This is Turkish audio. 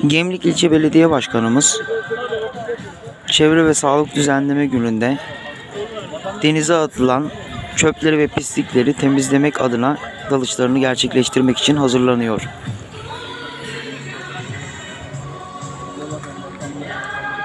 Gemlik İlçe Belediye Başkanımız Çevre ve Sağlık Düzenleme Günü'nde denize atılan çöpleri ve pislikleri temizlemek adına dalışlarını gerçekleştirmek için hazırlanıyor.